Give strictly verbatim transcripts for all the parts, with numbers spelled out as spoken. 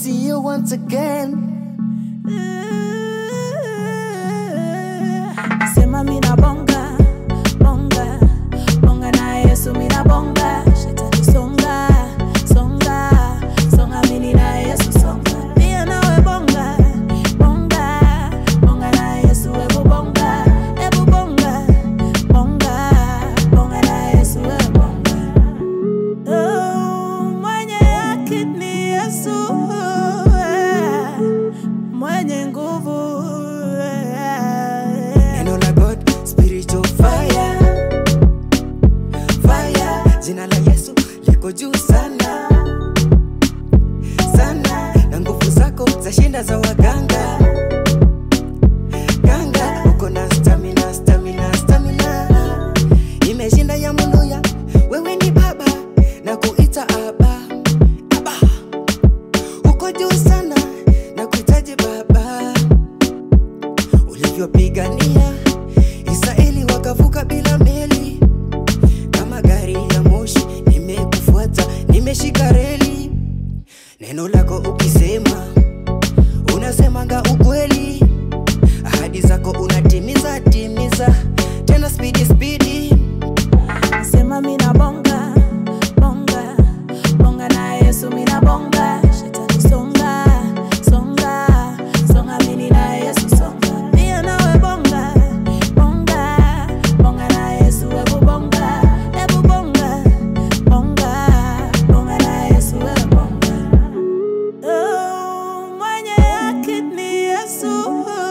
see you once again. Sema mina bonga, bonga, bonga na Yesu mina bonga. Shetani songa, songa, songa mini na Yesu songa. Pia nawe bonga, bonga, bonga na Yesu ebu bonga, ebu bonga, bonga, bonga na Yesu ebu bonga. Oh, mwenye haki ni Yesu, mwenye nguvu. Jina la Yesu liko juu sana sana, na nguvu zako zashinda za waganga. Ganga uko na stamina, stamina, stamina, imeshinda ya Muluya. Wewe ni baba na kuita aba, aba. Uko juu sana na kuitaje baba. Ulivyopigania Israeli wakavuka bila meli, kama gari ya moshi nimekufuata, nimeshika reli. Neno lako ukisema unasemanga ukweli, ahadi zako unatimiza timiza, tena speedy speedy. Sema mina bonga, bonga, bonga na Yesu mina bonga. Shetani songa, songa, songa mini na Yesu songa. Pia nawe bonga, bonga, bonga na Yesu ebu bonga, ebu bonga, bonga, bonga na Yesu ebu bonga. Oh, mwenye haki ni Yesu,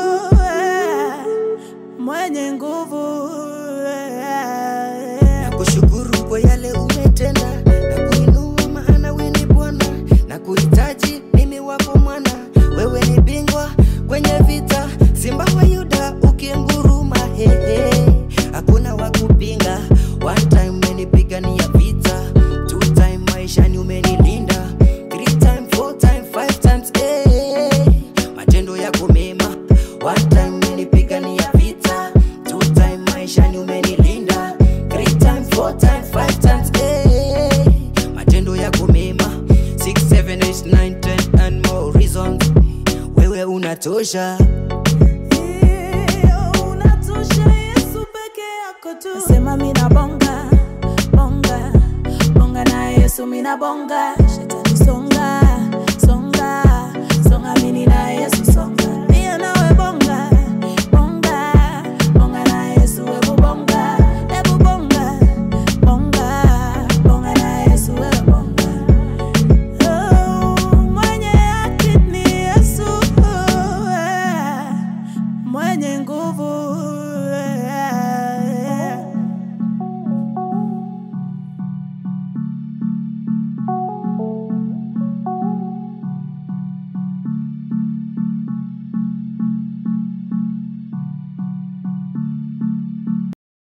mwenye nguvu. Nakushukuru kwa yale umetenda, na kuinua maana wewe ni Bwana, na kuhitaji mimi wako mwana. Wewe ni bingwa kwenye vita, Simba wa Yuda ukienguruma, hehe, hakuna wakupinga. One time umenipigania vita, two time maishani umenilinda, three time, four time, five times, eh, matendo yako mema. One time umenipigania vita, two time maishani umenilinda, three time, four time, five times, eh, matendo yako mema. Six, seven, eight, nine, ten and more reasons. Wewe unatosha, Unatosha Yesu peke yako tu. Sema mina bonga, bonga, bonga na Yesu mina bonga.